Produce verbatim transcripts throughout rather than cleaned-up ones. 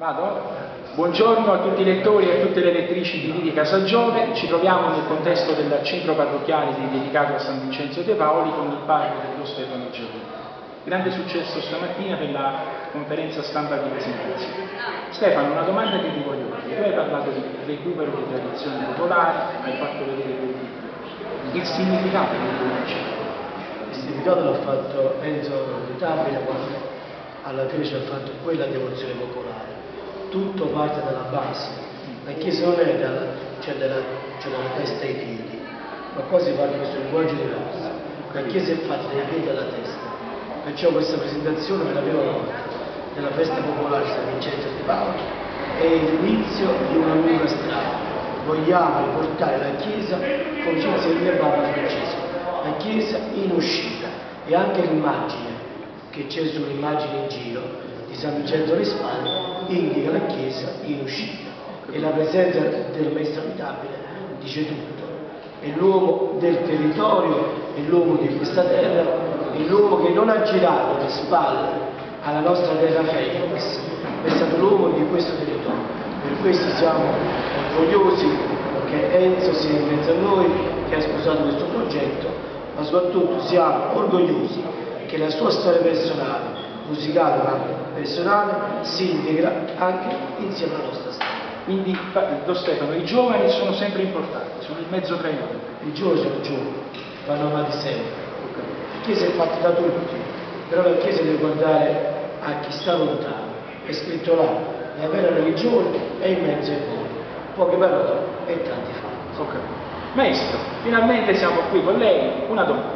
Vado? Buongiorno a tutti i lettori e a tutte le lettrici di Lirica Casagiove. Ci troviamo nel contesto del centro parrocchiale dedicato a San Vincenzo de Paoli con il parroco dello Stefano Giovani. Grande successo stamattina per la conferenza stampa di presentazione. Stefano, una domanda che ti voglio fare. Tu hai parlato di recupero di tradizioni popolari, hai fatto vedere quel video. Il significato di quello che c'è. Il significato l'ha fatto Enzo di Tabria quando alla fine ci ha fatto quella devozione popolare. Tutto parte dalla base. La Chiesa non è dalla, cioè dalla, cioè dalla testa ai piedi, ma qua si parla di questo linguaggio diverso. La Chiesa è fatta dai piedi alla testa. Perciò questa presentazione per la prima volta della festa popolare San Vincenzo di Paoli è l'inizio di una lunga strada. Vogliamo riportare la Chiesa, come ci insegna Papa Francesco, la Chiesa in uscita, e anche l'immagine che c'è sull'immagine in giro di San Vincenzo alle spalle indica la Chiesa in uscita, e la presenza del Maestro abitabile dice tutto. È l'uomo del territorio, è l'uomo di questa terra, è l'uomo che non ha girato le spalle alla nostra terra Felix, è stato l'uomo di questo territorio. Per questo siamo orgogliosi che Enzo sia in mezzo a noi, che ha sposato questo progetto, ma soprattutto siamo orgogliosi che la sua storia personale, musicale ma personale, si integra anche insieme alla nostra storia. Quindi, Don Stefano, i giovani sono sempre importanti, sono il mezzo tra i noi. I giovani sono giovani, vanno avanti sempre. La Chiesa è fatta da tutti, però la Chiesa deve guardare a chi sta lontano. È scritto là, la vera religione è in mezzo ai voi. Poche parole e tanti fatti. Ok. Maestro, finalmente siamo qui con lei. Una domanda.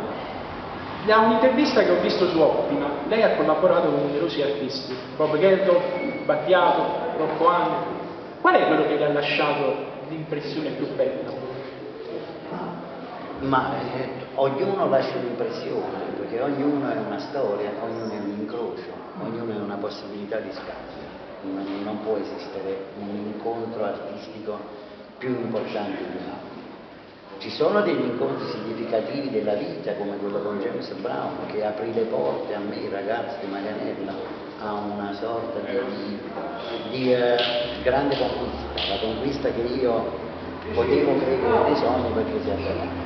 Da un'intervista che ho visto su Optima, lei ha collaborato con numerosi artisti, Bob Geldof, Battiato, Rocco Hunt. Qual è quello che le ha lasciato l'impressione più bella? Ma eh, ognuno lascia un'impressione, perché ognuno è una storia, ognuno è un incrocio, ognuno è una possibilità di scambio. Non, non può esistere un incontro artistico più importante di un altro. Ci sono degli incontri significativi della vita, come quello con James Brown, che aprì le porte a me, ragazzi di Marianella, a una sorta di, di eh, grande conquista, la conquista che io potevo credere nei sogni perché si avverava.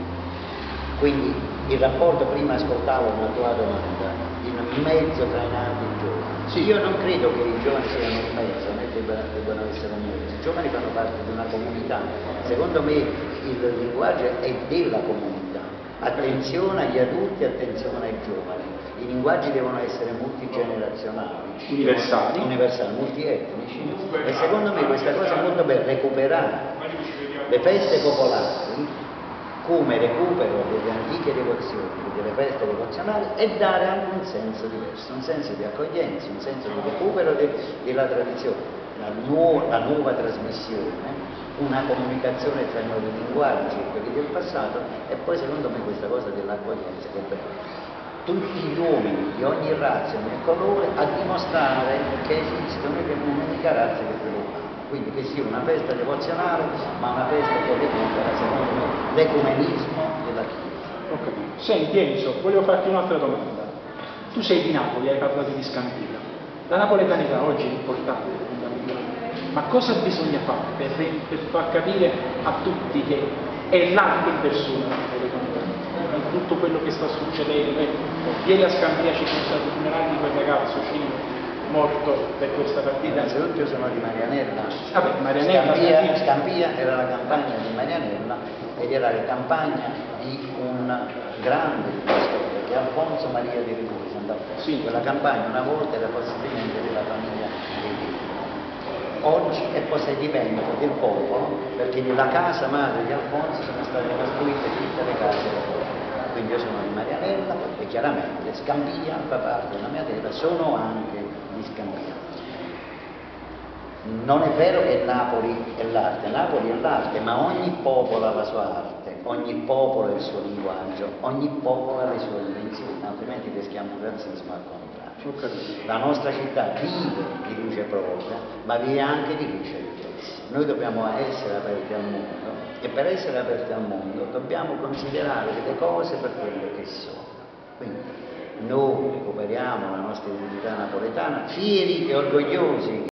Quindi il rapporto, prima ascoltavo una tua domanda, in mezzo tra i nati e i giovani. Sì, io non credo che i giovani siano in mezzo, né debbano essere in mezzo. I giovani fanno parte di una comunità. Secondo me il linguaggio è della comunità. Attenzione agli adulti, attenzione ai giovani. I linguaggi devono essere multigenerazionali, universali, universali multietnici, e secondo me questa cosa è molto bella, recuperare le feste popolari come recupero delle antiche devozioni, delle feste devozionali, e dare anche un senso diverso, un senso di accoglienza, un senso di recupero de, della tradizione, la, nuova, la nuova trasmissione, una comunicazione tra i nuovi linguaggi e quelli del passato, e poi secondo me questa cosa dell'accoglienza che è bella. Tutti gli uomini di ogni razza e ogni colore a dimostrare che esistono un'unica razza che è quella umana. Quindi che sia una festa devozionale, ma una festa che recupera, secondo me, l'ecumenismo della Chiesa. Ok. Senti Enzo, volevo farti un'altra domanda. Tu sei di Napoli, hai parlato di Scampia. La napoletanità oggi è importante, fondamentale. Ma cosa bisogna fare per, per far capire a tutti che è là in persona la napoletanità? In tutto quello che sta succedendo. Ieri a Scampia ci sono stati i funerali di quel ragazzo Cino, morto per questa partita. Innanzitutto io sono di Marianella. Vabbè, Marianella Scampia, Scampia era la campagna di Marianella ed era la campagna di un grande pastore che è Alfonso Maria di Riguri, Sant'Alfonso. Sì. Quella campagna una volta era possedimento della famiglia dei Riguri. Oggi è possedimento del popolo, perché nella casa madre di Alfonso sono state costruite tutte le case del popolo. Quindi io sono di Marianella e chiaramente Scampia fa parte della mia terra, sono anche di Scampia. Non è vero che Napoli è l'arte, Napoli è l'arte, ma ogni popolo ha la sua arte, ogni popolo ha il suo linguaggio, ogni popolo ha le sue invenzioni, altrimenti rischiamo un razzismo al contrario. La nostra città vive di luce propria, ma vive anche di luce riflessa. Noi dobbiamo essere aperti al mondo, e per essere aperti al mondo dobbiamo considerare le cose per quelle che sono. Quindi noi recuperiamo la nostra identità napoletana, fieri e orgogliosi